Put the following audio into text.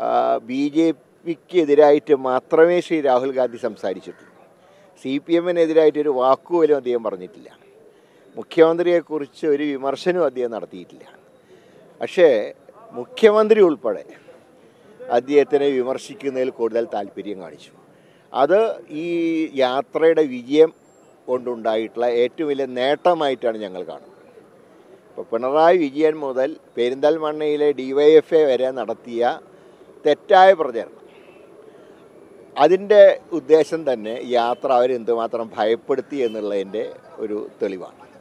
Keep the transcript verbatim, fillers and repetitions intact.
B J പിക്ക് എതിരായിട്ട് മാത്രമേ ശ്രീ രാഹുൽ ഗാന്ധി സംസാരിച്ചിട്ടുള്ളൂ. സി പി എമ്മിനെതിരായിട്ടൊരു വാക്കുപോലും അദ്ദേഹം പറഞ്ഞിട്ടില്ല. മുഖ്യമന്ത്രിയെക്കുറിച്ച് ഒരു വിമർശനവും അദ്ദേഹം നടത്തിയിട്ടില്ല. പക്ഷേ മുഖ്യമന്ത്രി ഉൾപ്പെടെ അദ്ദേഹത്തിനെ വിമർശിക്കുന്നതിൽ കൂടുതൽ താല്പര്യം കാണിച്ചു. അത് ഈ യാത്രയുടെ വിജയം കൊണ്ടുണ്ടായിട്ടുള്ള ഏറ്റവും വലിയ നേട്ടമായിട്ടാണ് ഞങ്ങൾ കാണുന്നത്. ഇപ്പോൾ പിണറായി വിജയൻ മുതൽ പെരിന്തൽമണ്ണയിലെ ഡി വൈ എഫ് ഐ വരെ നടത്തിയ തെറ്റായ പ്രചരണം, അതിൻ്റെ ഉദ്ദേശം തന്നെ യാത്ര അവരെന്തുമാത്രം ഭയപ്പെടുത്തി എന്നുള്ളതിൻ്റെ ഒരു തെളിവാണ്.